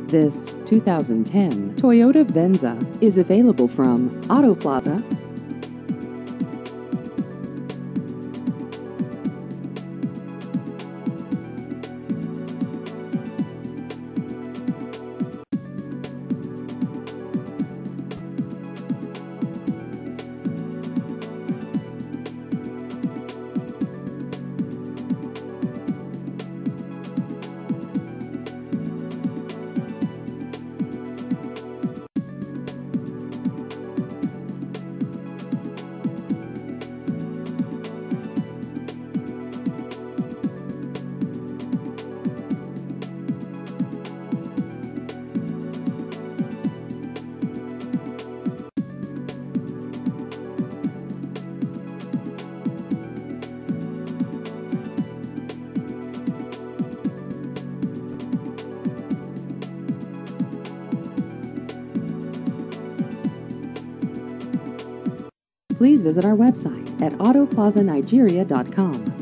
This 2010 Toyota Venza is available from Auto Plaza. Please visit our website at autoplazanigeria.com.